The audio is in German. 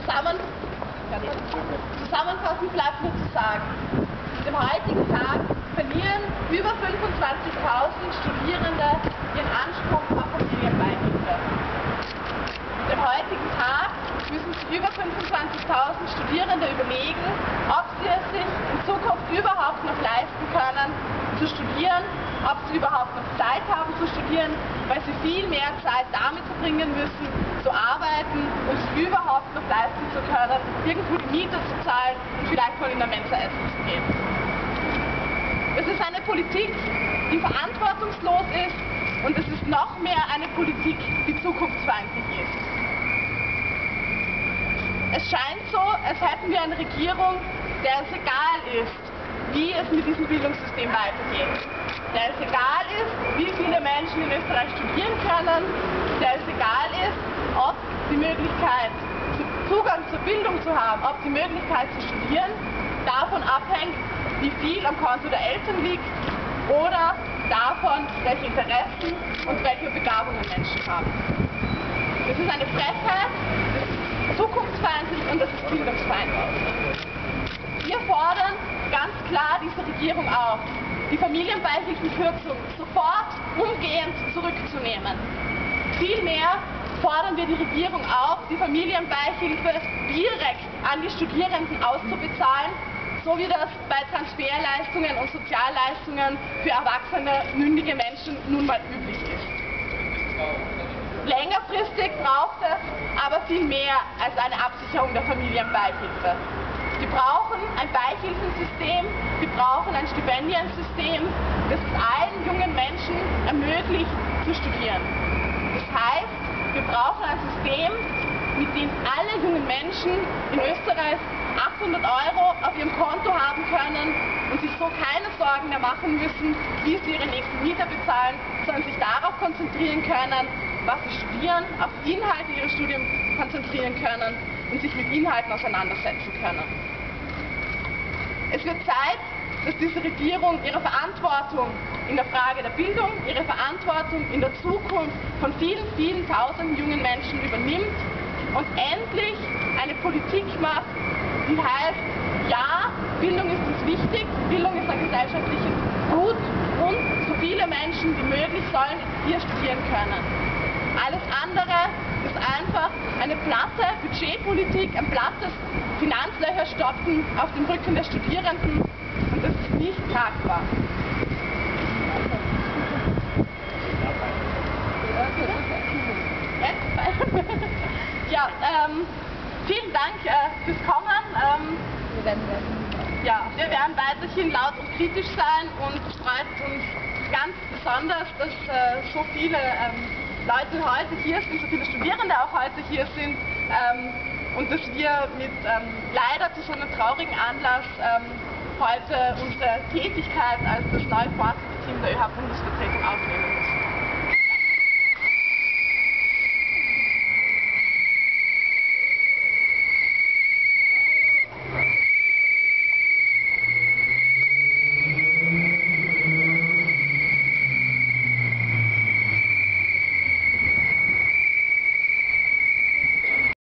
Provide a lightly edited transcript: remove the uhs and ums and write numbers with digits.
Zusammenfassend bleibt nur zu sagen, mit dem heutigen Tag verlieren über 25.000 Studierende ihren Anspruch auf Familienbeihilfe. Mit dem heutigen Tag müssen sich über 25.000 Studierende überlegen, ob sie es sich in Zukunft überhaupt noch leisten können, zu studieren, ob sie überhaupt noch Zeit haben zu studieren, weil sie viel mehr Zeit damit verbringen müssen, zu arbeiten, um sich überhaupt noch leisten zu können, irgendwo die Miete zu zahlen und vielleicht mal in der Mensa essen zu gehen. Es ist eine Politik, die verantwortungslos ist, und es ist noch mehr eine Politik, die zukunftsfeindlich ist. Es scheint so, als hätten wir eine Regierung, der es egal ist, wie es mit diesem Bildungssystem weitergeht. Der es egal ist, wie viele Menschen in Österreich studieren können. Der es egal ist, ob die Möglichkeit, Zugang zur Bildung zu haben, ob die Möglichkeit zu studieren, davon abhängt, wie viel am Konto der Eltern liegt oder davon, welche Interessen und welche Begabungen Menschen haben. Das ist eine Frechheit, das ist zukunftsfeindlich und das ist bildungsfeindlich. Wir fordern ganz klar diese Regierung auf, die Familienbeihilfenkürzung sofort umgehend zurückzunehmen. Vielmehr fordern wir die Regierung auf, die Familienbeihilfe direkt an die Studierenden auszubezahlen, so wie das bei Transferleistungen und Sozialleistungen für erwachsene, mündige Menschen nun mal üblich ist. Längerfristig braucht es aber viel mehr als eine Absicherung der Familienbeihilfe. Wir brauchen ein Beihilfensystem, wir brauchen ein Stipendiensystem, das es allen jungen Menschen ermöglicht zu studieren. Das heißt, wir brauchen ein System, mit dem alle jungen Menschen in Österreich 800 € auf ihrem Konto haben können und sich so keine Sorgen mehr machen müssen, wie sie ihre nächste Miete bezahlen, sondern sich darauf konzentrieren können, was sie studieren, auf die Inhalte ihres Studiums konzentrieren können und sich mit Inhalten auseinandersetzen können. Es wird Zeit, dass diese Regierung ihre Verantwortung in der Frage der Bildung, ihre Verantwortung in der Zukunft von vielen, vielen tausenden jungen Menschen übernimmt und endlich eine Politik macht, die heißt, ja, Bildung ist uns wichtig, Bildung ist ein gesellschaftliches Gut und so viele Menschen wie möglich sollen hier studieren können. Alles andere ist einfach eine platte Budgetpolitik, ein plattes Finanzlöcher stopfen auf dem Rücken der Studierenden, und das ist nicht tragbar. Ja, vielen Dank fürs Kommen. Wir werden weiterhin laut und kritisch sein, und es freut uns ganz besonders, dass so viele Leute heute hier sind, so viele Studierende auch heute hier sind, und dass wir mit leider zu so einem traurigen Anlass heute unsere Tätigkeit als das neue Vorsitzteam der ÖH-Bundesvertretung aufnehmen müssen.